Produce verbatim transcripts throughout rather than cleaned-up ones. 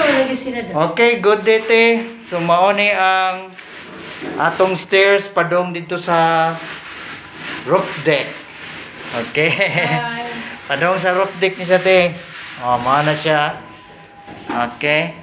Okay, good day te. So mao ni ang atong stairs padong dito sa roof deck. Okay. Padong sa roof deck ni siya te. Oh, mao na siya. Okay.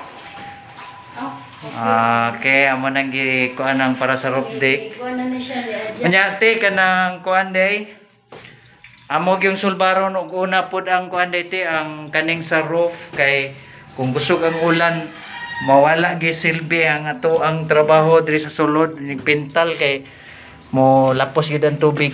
Okay, amo nang gi kuan ang para sa roof deck. Kuan na siya ni adjust. Unya te kanang kuan day. Amo gyung sulbaron og una pud ang kuan day te ang kaning sa roof kay kung busog ang ulan mawala gi silbi ang ato ang trabaho diri sa sulod ning pintal kay mo lapos gyud ang tubig.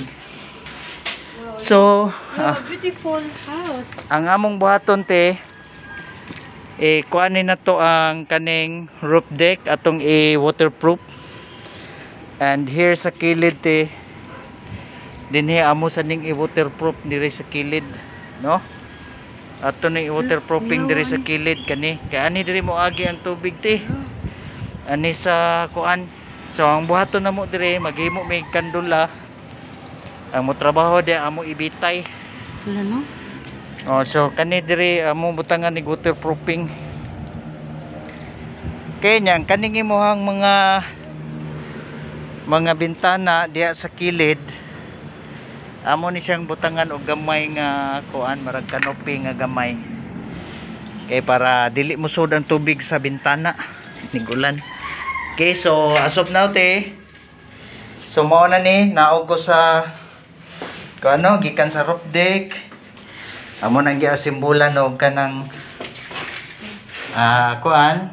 So, Wow, ah, beautiful house. ang among buhaton te eh kuanin na to ang kaning roof deck atong i waterproof. And here sa kilid te dinhi amo sa ning i waterproof diri sa kilid, no? Ato ning i waterproofing diri sa kilid kani kay ani diri mo agi ang tubig te. Ani sa kuan. So ang buhaton namo diri maghimo may kandula. Ang mo trabaho di amo ibitay. Wala no? Oh, so kani diri amo butangan ni waterproofing. Kay nyang kaning imong mga mga bintana diha sa kilid amo ni siyang butangan og gamay nga kuan marag canopy nga gamay. Kay para dili musud ang tubig sa bintana ning ulan. Okay, so as of now te so mao na ni naog ko sa kano gikan sa roof deck. Amo nang giasimbolan og kanang ah kuan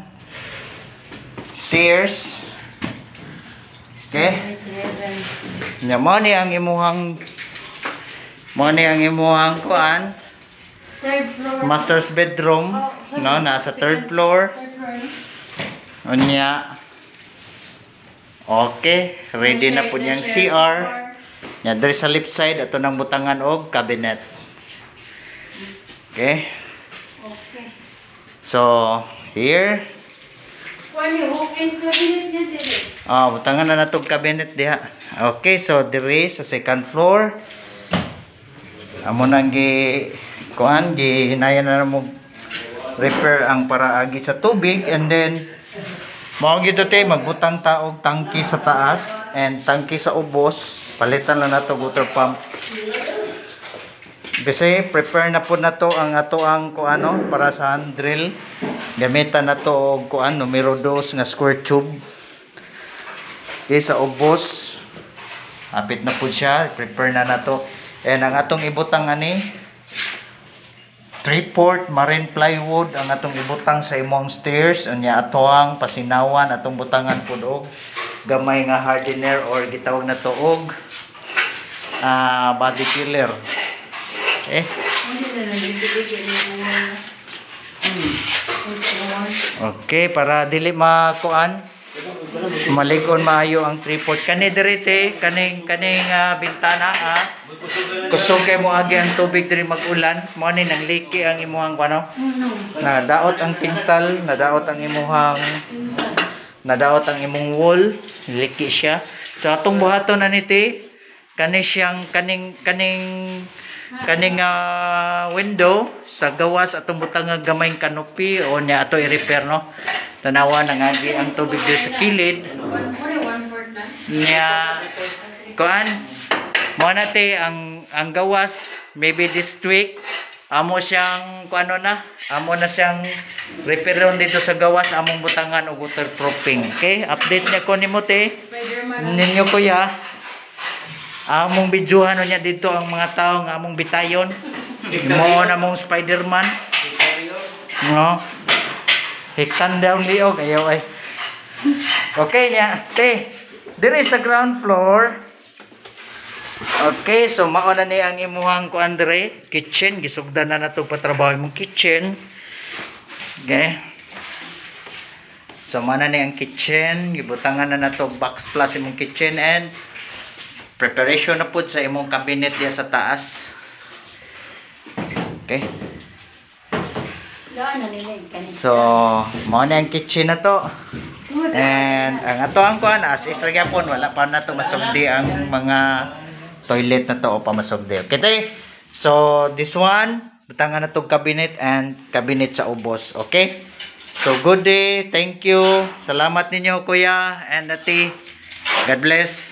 stairs. Okay? Nya mo ni ang imuhang mo ni ang imuhang kuan Third floor. master's bedroom, no, nasa third floor. Third floor. Unya. Okay, ready na po niyang C R. Nya diri sa left side ato nang butangan og cabinet. Okay. Okay. So, here. Kuan yung walk-in cabinet niya dili. Ah, butangan na natong cabinet diha. Okay, so diri sa second floor. Amo nang gi kuan gi hinayan na mo repair ang paraagi sa tubig, and then mao gid te magbutang ta og tangki sa taas and tangki sa ubos. Palitan lang nato water pump. Kasi prepare na po na to ang ato ang kuano para sa hand drill. Gamitan na to og kuan numero two nga square tube. Okay, sa ubos. Hapit na po siya, prepare na na to. And ang atong ibutang ani three fourths marine plywood ang atong ibutang sa imong stairs. Unya ato ang pasinawan atong butangan pud og gamay nga hardener or gitawag na to og uh, body filler. Eh. Okay, para dili makuan malig-on maayo ang three fourths kani diri te kaning kaning uh, bintana ha. Kusog kay mo agi ang tubig diri mag-ulan mo ni nang liki ang imuhang kuno. Na daot ang pintal, nadaot ang imuhang nadaot ang imong wall, liki siya. So atong buhaton na ni te kani siyang kaning kaning kaning uh, window sa gawas atong butang nga gamayng canopy o nya ato i-repair, no. Tanawa nang agi ang tubig diri sa kilid. Nya kuan mo na te ang ang gawas maybe this week amo siyang kuano na amo na siyang repairon dito sa gawas among butangan og waterproofing. Okay, update niya ko nimo te ninyo kuya. Among bidyuhan niya dito ang mga tao nga among bitayon. Mo na mong Spider-Man. No. Hiktan down liog ayo ay. Okay nya, te. Dire sa ground floor. Okay, so mao na ni ang imuhang kuan dire, kitchen gisugdan na nato patrabaho imong kitchen. Okay. So mao na ni ang kitchen, gibutangan na nato box plus imong kitchen and preparation na pud sa imong cabinet diya sa taas. Okay. So, mao na ang kitchen na to. And ang ato ang kuan as extra gyapon wala pa na to masugdi ang mga toilet na to o pamasugdi. Okay tay. So, this one butangan na tong cabinet and cabinet sa ubos. Okay? So good day. Thank you. Salamat ninyo kuya and ate. God bless.